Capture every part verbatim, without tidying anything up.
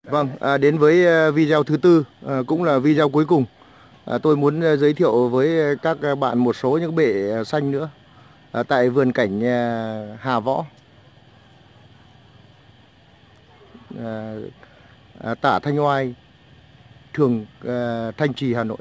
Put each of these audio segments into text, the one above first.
Vâng, à, đến với à, video thứ tư, à, cũng là video cuối cùng. À, tôi muốn à, giới thiệu với các à, bạn một số những bệ à, xanh nữa à, tại vườn cảnh à, Hà Võ, à, à, Tả Thanh Oai, Thường à, Thanh Trì, Hà Nội.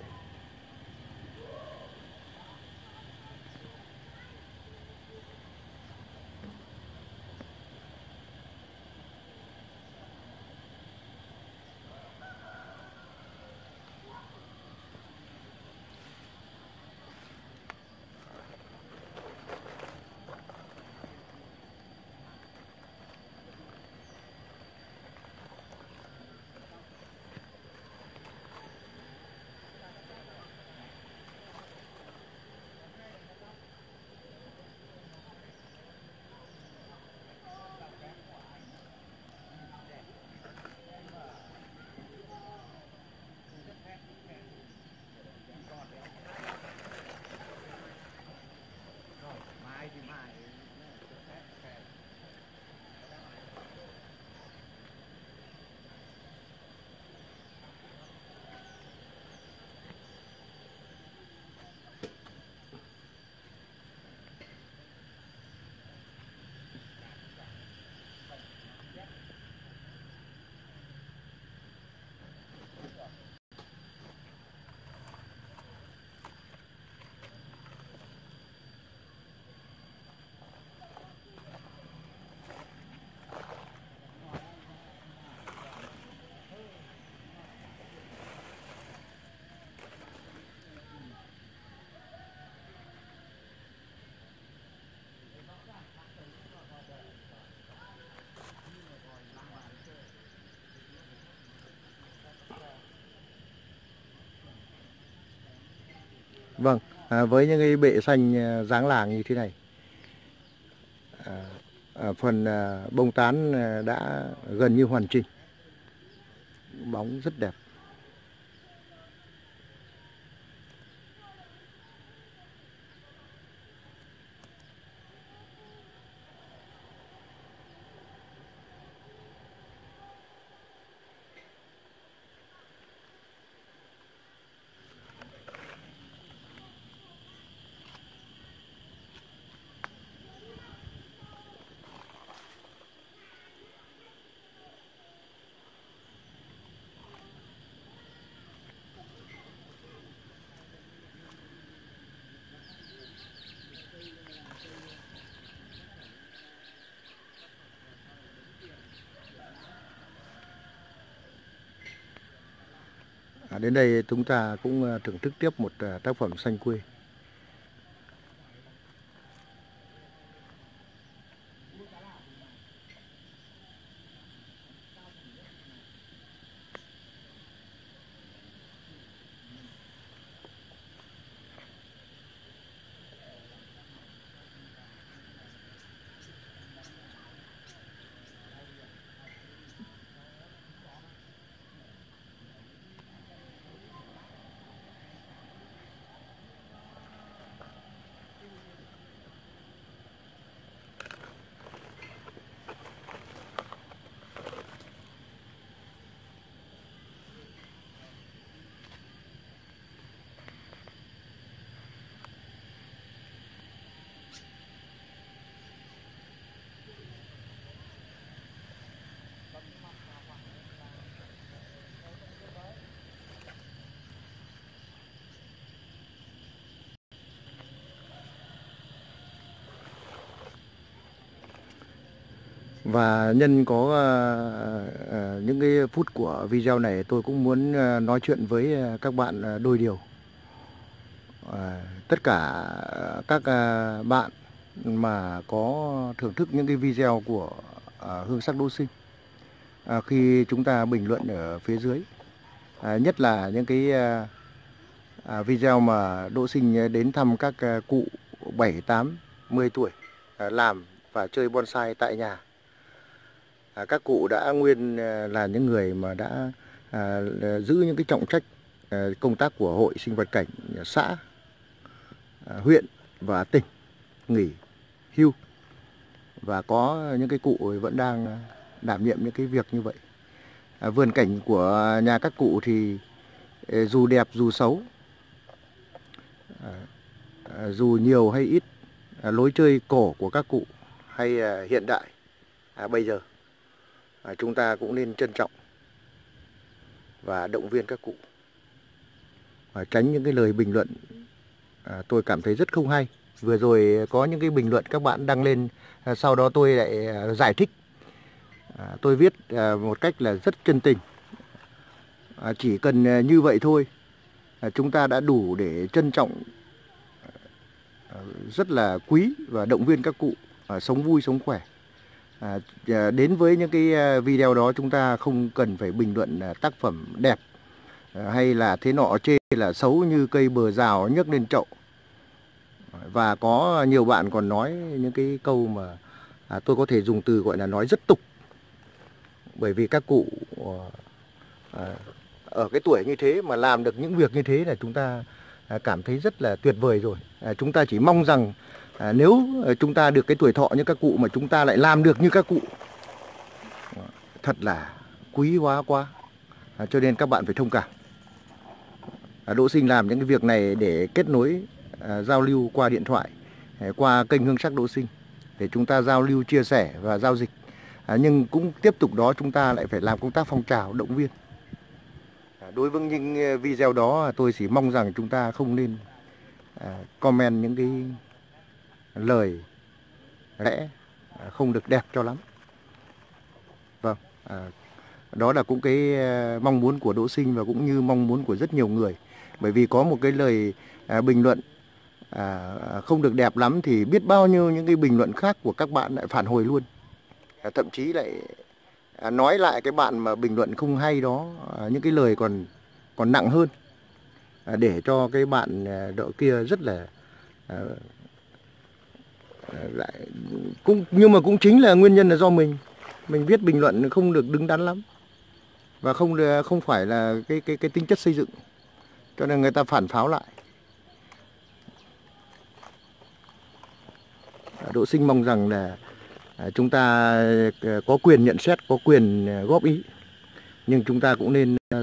Vâng, à, với những cái bệ xanh à, dáng làng như thế này, à, à, phần à, bông tán à, đã gần như hoàn chỉnh, bóng rất đẹp. À, đến đây chúng ta cũng à, thưởng thức tiếp một à, tác phẩm xanh quê. Và nhân có à, à, những cái phút của video này, tôi cũng muốn à, nói chuyện với à, các bạn à, đôi điều. À, tất cả các à, bạn mà có thưởng thức những cái video của à, Hương Sắc Đỗ Sinh, à, khi chúng ta bình luận ở phía dưới, à, nhất là những cái à, à, video mà Đỗ Sinh đến thăm các à, cụ bảy tám mươi tuổi à, làm và chơi bonsai tại nhà. À, các cụ đã nguyên à, là những người mà đã à, giữ những cái trọng trách à, công tác của Hội Sinh vật cảnh xã, à, huyện và tỉnh, nghỉ hưu, và có những cái cụ vẫn đang đảm nhiệm những cái việc như vậy. À, vườn cảnh của nhà các cụ thì ờ, dù đẹp dù xấu, à, dù nhiều hay ít, à, lối chơi cổ của các cụ hay à, hiện đại à, bây giờ, à, chúng ta cũng nên trân trọng và động viên các cụ, và tránh những cái lời bình luận à, tôi cảm thấy rất không hay. Vừa rồi có những cái bình luận các bạn đăng lên, à, sau đó tôi lại à, giải thích. À, tôi viết à, một cách là rất chân tình. À, chỉ cần à, như vậy thôi, à, chúng ta đã đủ để trân trọng, à, rất là quý và động viên các cụ à, sống vui sống khỏe. À, à, đến với những cái à, video đó chúng ta không cần phải bình luận à, tác phẩm đẹp, à, hay là thế nọ chê là xấu như cây bờ rào nhấc lên chậu. Và có nhiều bạn còn nói những cái câu mà à, tôi có thể dùng từ gọi là nói rất tục. Bởi vì các cụ à, ở cái tuổi như thế mà làm được những việc như thế là chúng ta à, cảm thấy rất là tuyệt vời rồi. À, chúng ta chỉ mong rằng à, nếu chúng ta được cái tuổi thọ như các cụ mà chúng ta lại làm được như các cụ, thật là quý hóa quá. À, cho nên các bạn phải thông cảm. À, Đỗ Sinh làm những cái việc này để kết nối, à, giao lưu qua điện thoại, à, qua kênh Hương Sắc Đỗ Sinh, để chúng ta giao lưu, chia sẻ và giao dịch. À, nhưng cũng tiếp tục đó chúng ta lại phải làm công tác phong trào, động viên. À, đối với những video đó tôi chỉ mong rằng chúng ta không nên à, comment những cái lời lẽ à, không được đẹp cho lắm. Vâng, à, đó là cũng cái à, mong muốn của Đỗ Sinh và cũng như mong muốn của rất nhiều người. Bởi vì có một cái lời à, bình luận à, không được đẹp lắm thì biết bao nhiêu những cái bình luận khác của các bạn lại phản hồi luôn. À, thậm chí lại à, nói lại cái bạn mà bình luận không hay đó à, những cái lời còn còn nặng hơn, à, để cho cái bạn à, đội kia rất là à, lại cũng, nhưng mà cũng chính là nguyên nhân là do mình mình viết bình luận không được đứng đắn lắm và không không phải là cái cái cái tính chất xây dựng, cho nên người ta phản pháo lại. Đỗ Sinh mong rằng là à, chúng ta à, có quyền nhận xét, có quyền à, góp ý, nhưng chúng ta cũng nên à,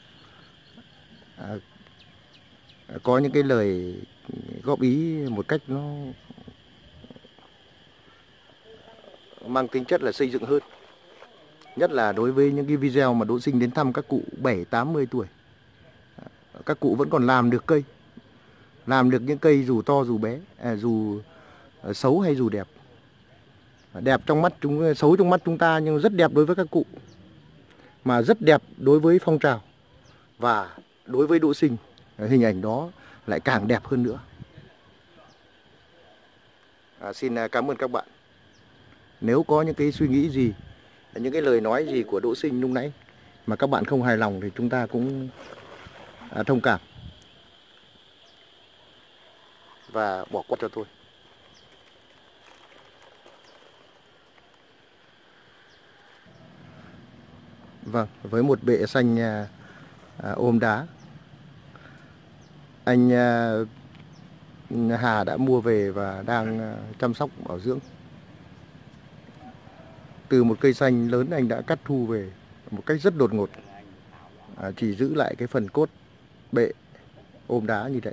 à, có những cái lời góp ý một cách nó mang tính chất là xây dựng hơn. Nhất là đối với những cái video mà Đỗ Sinh đến thăm các cụ bảy tám mươi tuổi. Các cụ vẫn còn làm được cây. Làm được những cây dù to dù bé, à, dù xấu hay dù đẹp. Đẹp trong mắt chúng, xấu trong mắt chúng ta nhưng rất đẹp đối với các cụ. Mà rất đẹp đối với phong trào. Và đối với Đỗ Sinh, hình ảnh đó lại càng đẹp hơn nữa. À, xin cảm ơn các bạn. Nếu có những cái suy nghĩ gì, những cái lời nói gì của Đỗ Sinh lúc nãy mà các bạn không hài lòng thì chúng ta cũng à, thông cảm và bỏ qua cho tôi. Vâng, với một bệ xanh à, à, ôm đá, anh à, Hà đã mua về và đang à, chăm sóc bảo dưỡng. Từ một cây xanh lớn anh đã cắt thu về một cách rất đột ngột, à, chỉ giữ lại cái phần cốt bệ ôm đá như vậy.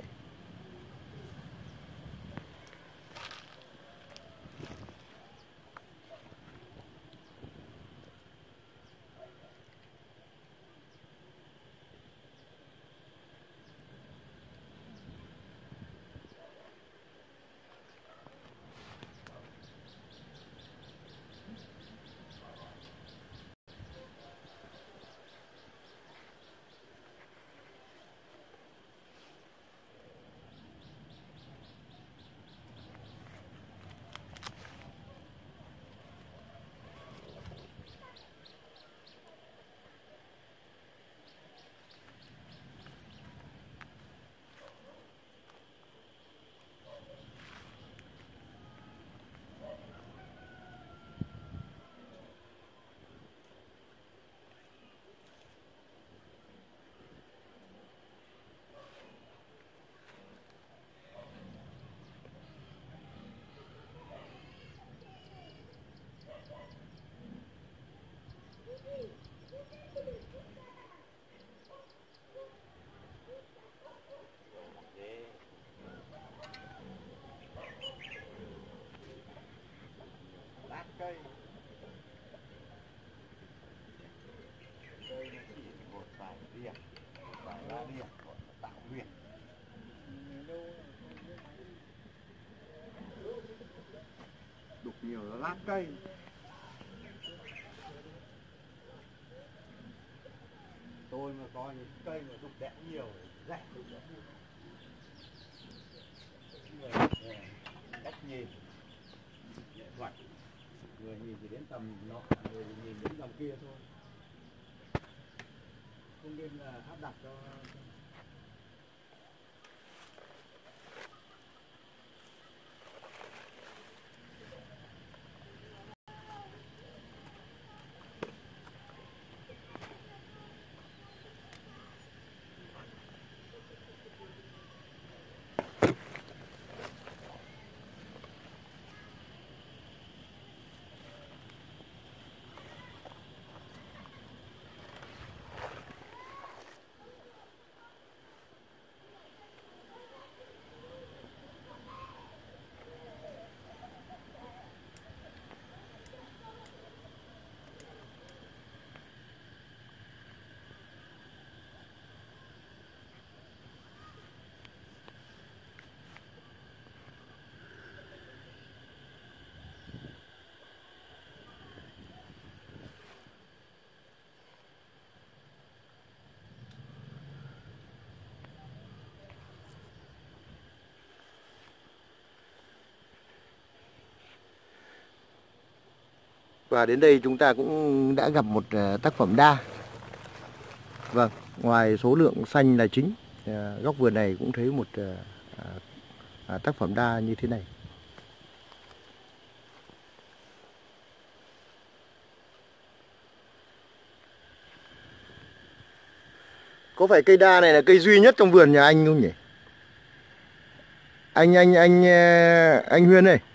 lát cây. Tôi mà có những cây mà đục đẽo nhiều, rẻ đục đẽo nhiều. Người cách nhìn, nghệ thuật, người nhìn chỉ đến tầm nọ, người nhìn đến tầm kia thôi. Không nên là áp đặt cho. Và đến đây chúng ta cũng đã gặp một tác phẩm đa. Vâng, ngoài số lượng xanh là chính, góc vườn này cũng thấy một tác phẩm đa như thế này. Có phải cây đa này là cây duy nhất trong vườn nhà anh không nhỉ? Anh anh anh anh Huyên ơi.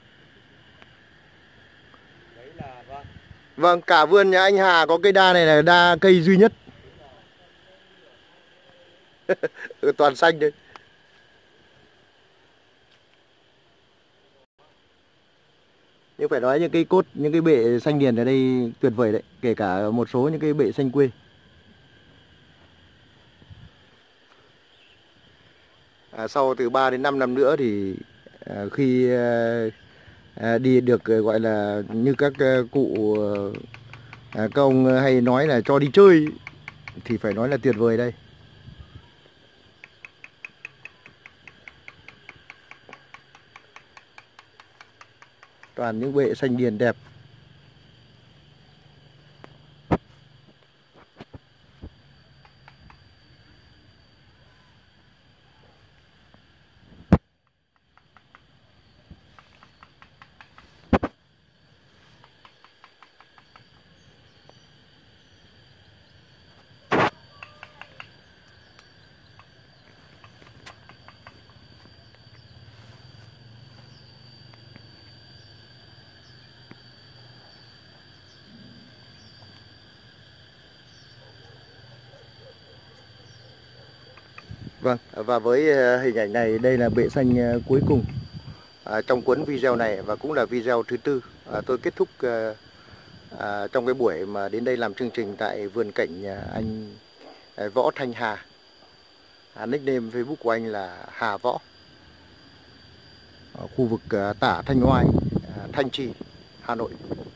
Đấy là vâng. Vâng, cả vườn nhà anh Hà có cây đa này là đa cây duy nhất. Toàn xanh đấy. Nhưng phải nói những cây cốt, những cái bệ xanh điền ở đây tuyệt vời đấy, kể cả một số những cái bệ xanh quê. À, sau từ ba đến năm năm nữa thì à, khi à, à, đi được gọi là như các à, cụ à, các ông hay nói là cho đi chơi thì phải nói là tuyệt vời đây. Toàn những bệ xanh điền đẹp. Vâng, và với hình ảnh này, đây là bệ xanh cuối cùng à, trong cuốn video này và cũng là video thứ tư à, tôi kết thúc à, à, trong cái buổi mà đến đây làm chương trình tại vườn cảnh nhà anh à, Võ Thanh Hà. À, nickname Facebook của anh là Hà Võ, ở khu vực à, Tả Thanh Oai, à, Thanh Trì, Hà Nội.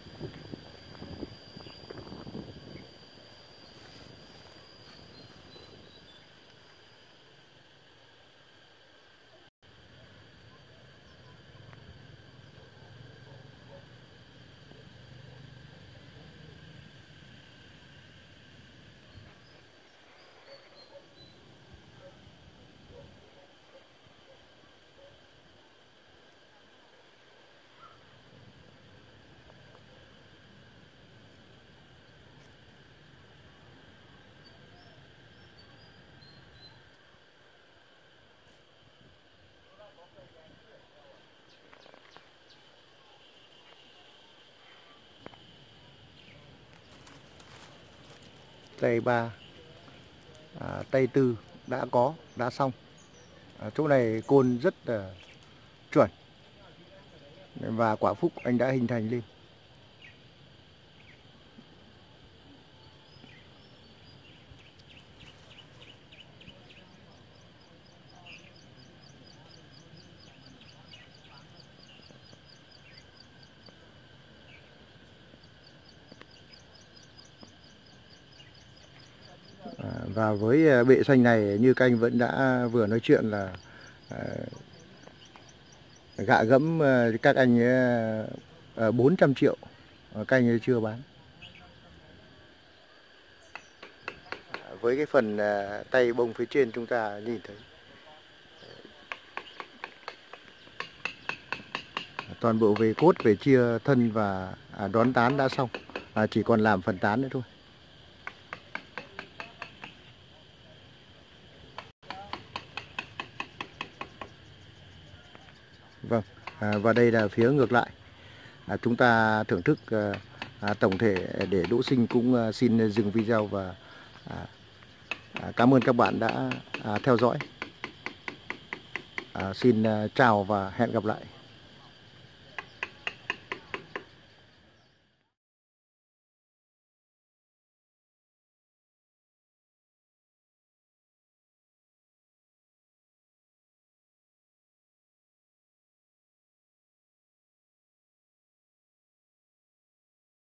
Tây ba, à, Tây tư đã có, đã xong. À, chỗ này côn rất là chuẩn và quả phúc anh đã hình thành lên. Và với bệ xanh này như các anh vẫn đã vừa nói chuyện là gạ gẫm các anh ấy bốn trăm triệu, các anh ấy chưa bán. Với cái phần tay bông phía trên chúng ta nhìn thấy toàn bộ về cốt, về chia thân và đón tán đã xong, à, chỉ còn làm phần tán nữa thôi. Vâng, à, và đây là phía ngược lại. À, chúng ta thưởng thức à, tổng thể để Đỗ Sinh cũng à, xin dừng video và à, à, cảm ơn các bạn đã à, theo dõi. À, xin à, chào và hẹn gặp lại.